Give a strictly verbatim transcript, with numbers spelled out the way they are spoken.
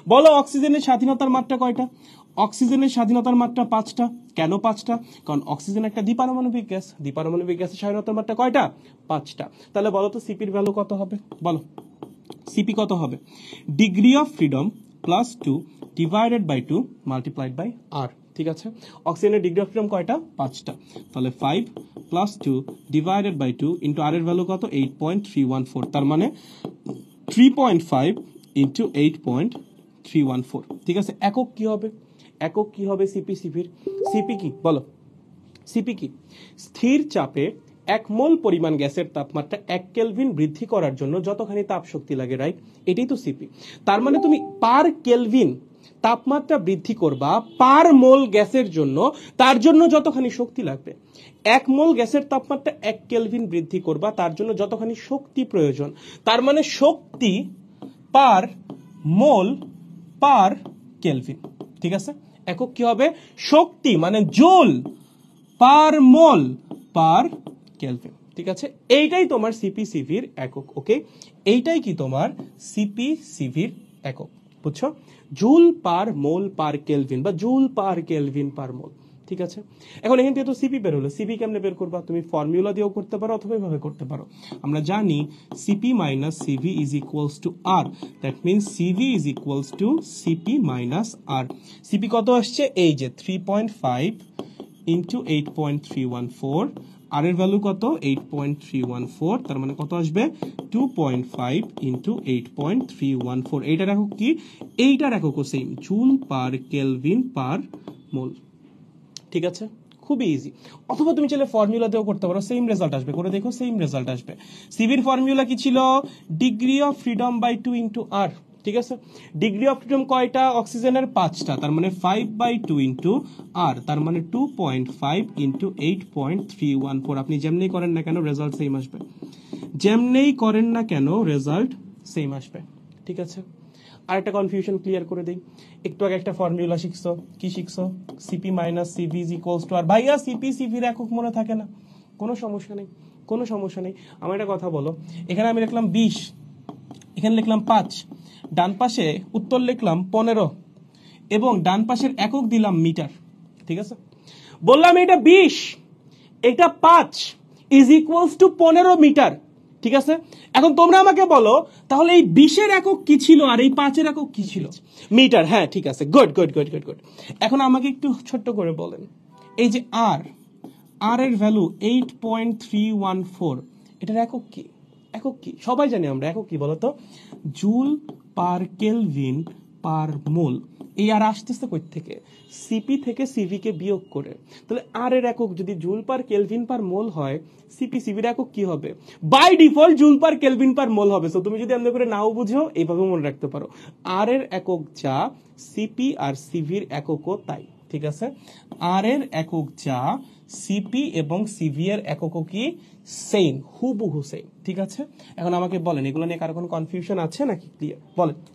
বলো অক্সিজেনের স্বাধীনতার মাত্রা কয়টা? অক্সিজেনের স্বাধীনতার মাত্রা পাঁচটা। কেন পাঁচটা? কারণ অক্সিজেন একটা দ্বিপারমাণবিক গ্যাস, দ্বিপারমাণবিক গ্যাসের স্বাধীনতার মাত্রা কয়টা? পাঁচটা। তাহলে বলো তো সিপির ভ্যালু কত হবে? বলো সিপি কত হবে? Degree of freedom plus two divided by two multiplied by R. ঠিক আছে, অক্সিজেনের ডিগ্রি অফ ফ্রিডম কয়টা? পাঁচটা। তাহলে five plus two divided by two into R এর ভ্যালু কত? Eight point three one four. তার মানে three point five into eight point three one four. ঠিক আছে, একক কি হবে? একক কি হবে সিপি সিপির? সিপি কি বলো? সিপি কি? স্থির চাপে এক মোল পরিমাণ গ্যাসের তাপমাত্রা এক কেলভিন বৃদ্ধি করার জন্য যতখানি তাপ শক্তি লাগে, রাইট? এটাই তো সিপি। তার মানে তুমি পার কেলভিন তাপমাত্রা বৃদ্ধি করবা পার মোল গ্যাসের জন্য, তার জন্য যতখানি শক্তি লাগবে। এক মোল গ্যাসের তাপমাত্রা এক কেলভিন বৃদ্ধি করবা, তার জন্য যতখানি শক্তি প্রয়োজন। তার মানে শক্তি পার মোল পার কেলভিন। ঠিক আছে, একক কি হবে? শক্তি মানে joule per mole per kelvin. ঠিক আছে, এইটাই তোমার সিপি সিভির একক। ওকে, এইটাই কি তোমার সিপি সিভির একক, বুঝছো? Joule per mole per kelvin বা joule per kelvin per mole. ঠিক আছে, এখন এখান থেকে তো সিপি বের হলো। সিপি কেমনে বের করবা? তুমি ফর্মুলা দিয়েও করতে পারো অথবা এভাবে করতে পারো। আমরা জানি CP minus CV is equals to R, that means CV is equals to CP minus R. CP কত আসছে? এই যে three point five into eight point three one four. R এর ভ্যালু কত? Eight point three one four. তার মানে কত আসবে? Two point five into eight point three one four. এইটার একক কি? এইটার এককও same, joule per kelvin per mole. ঠিক আছে, খুবই ইজি। অথবা তুমি চাইলে ফর্মুলা দিয়েও করতে পারো, সেম রেজাল্ট আসবে। করে দেখো, সেম রেজাল্ট আসবে। সিভির ফর্মুলা কি ছিল? Degree of freedom by two into R. ঠিক আছে, ডিগ্রি অফ ফ্রিডম কয়টা? অক্সিজেনের পাঁচটা। তার মানে five by two into R, তার মানে two point five into eight point three one four. আপনি যেমনি করেন না কেন রেজাল্ট সেম আসবে, যেমনি করেন না কেন রেজাল্ট সেম আসবে। ঠিক আছে, আর একটা কনফিউশন ক্লিয়ার করে দেই। একটু আগে একটা ফর্মুলা শিখছো, কি শিখছো? CP minus CV is equals to R. ভাইয়া সিপি সিভির একক মনে থাকে না, কোনো সমস্যা নেই, কোনো সমস্যা নেই। আমার একটা কথা বলো, এখানে আমি লিখলাম বিশ, এখানে লিখলাম পাঁচ, ডান পাশে উত্তর লিখলাম পনেরো এবং ডান পাশের একক দিলাম মিটার। ঠিক আছে, বললাম এটা বিশ, এটা পাঁচ ইজ ইকুয়ালস টু পনেরো মিটার। ঠিক আছে, এখন তোমরা আমাকে বলো তাহলে এই বিশের একক কি ছিল আর এই পাঁচের একক কি ছিল? মিটার। হ্যাঁ, ঠিক আছে, good good good good good. এখন আমাকে একটু ছোট্ট করে বলেন, এই যে আর, আর এর value eight point three one four, এটার একক কি? একক কি সবাই জানি আমরা, একক কি বলতো? Joule per kelvin per mole. এই আর আসতেছে কই থেকে? সিপি থেকে সিভি কে বিয়োগ করে। তাহলে আর এর একক যদি জুল পার কেলভিন পার মোল হয়, সিপি সিভির একক কি হবে? By default joule per kelvin per mole হবে। সো তুমি যদি এমন করে নাও বুঝো, এইভাবে মনে রাখতে পারো, আর এর একক যা সিপি আর সিভির এককও তাই। ঠিক আছে, আর এর একক যা সিপি এবং সিভি এর এককও কি সেম, হুবহু সেম। ঠিক আছে, এখন আমাকে বলেন এগুলো নিয়ে কারো কোনো কনফিউশন আছে নাকি? ক্লিয়ার বলেন।